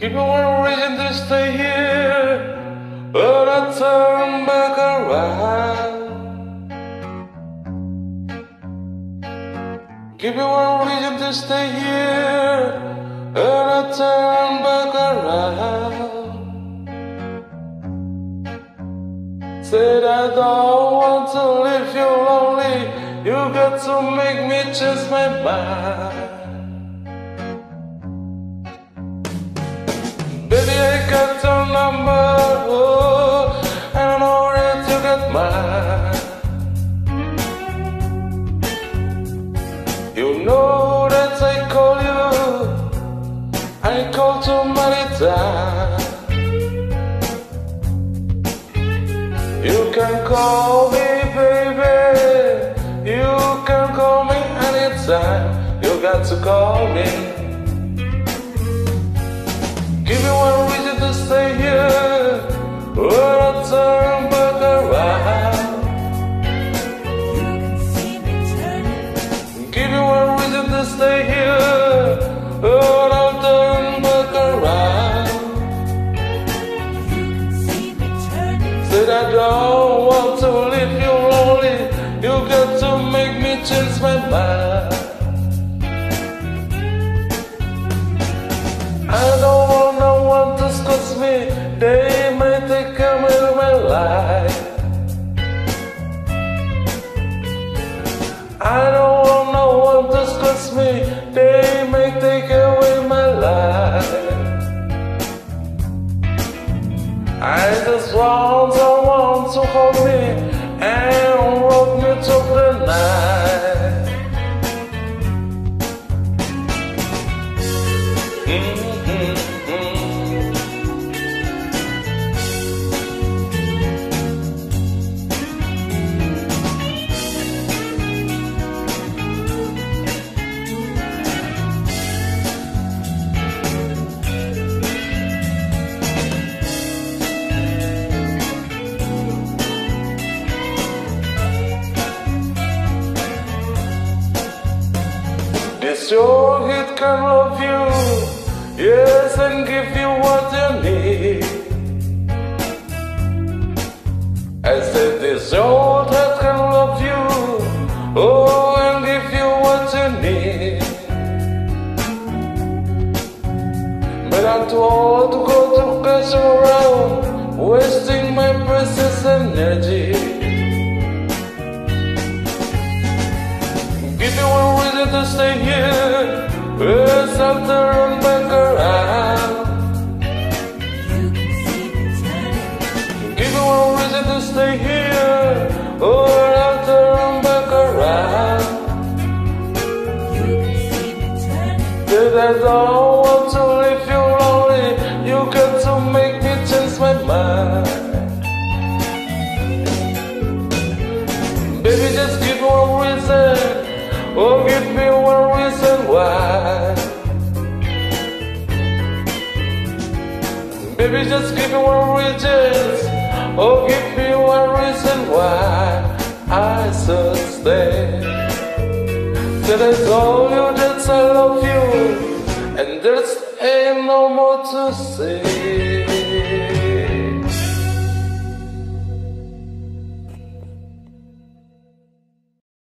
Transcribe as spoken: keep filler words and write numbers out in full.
Give me one reason to stay here, but I turn back around. Give me one reason to stay here, and I turn back around. Said I don't want to leave you lonely, you got to make me change my mind. Baby, I got your number, oh, and I know that you got mine. You know that I call you, I call too many times. You can call me, baby, you can call me anytime. You got to call me. Give me one reason to stay here, or I'll turn back around. You can see me turning. Give me one reason to stay here, or I'll turn back around. You can see me turning. Said I don't want to leave you lonely, you got to make me change my mind. I don't want no one to scoff me, they might take away my life. I don't want no one to scoff me, they may take away my life. I just want someone to hold me and rock me through the night. Mm-hmm. This your hit can love you, yes, and give you what you need. I said this old head can love you, oh, and give you what you need. But I'm too old to go to cash around, wasting my precious energy. Give me one reason to stay here, yes, I'll turn back around. You can see me turning. Give me one reason to stay here, or I'll turn back around. You can see me turning. Said I don't want to leave you lonely, you got to make me change my mind. Baby, just give me one reason, oh, give me one reason why. Baby, just give me one reason, oh, give me one reason why I should stay. Said I told you that I love you, and there's ain't no more to say.